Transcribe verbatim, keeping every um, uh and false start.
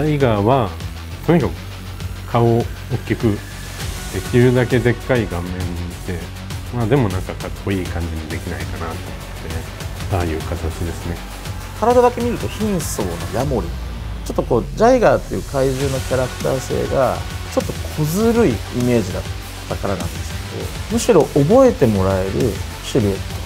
タイガーはとにかく顔を大きく、できるだけでっかい顔面で、まあでもなんかかっこいい感じにできないかなと思ってね、ああいう形ですね。 体だけ見ると貧相なヤモリ、ちょっとこうジャイガーっていう怪獣のキャラクター性がちょっと小ずるいイメージだったからなんですけど、むしろ覚えてもらえるシルエット。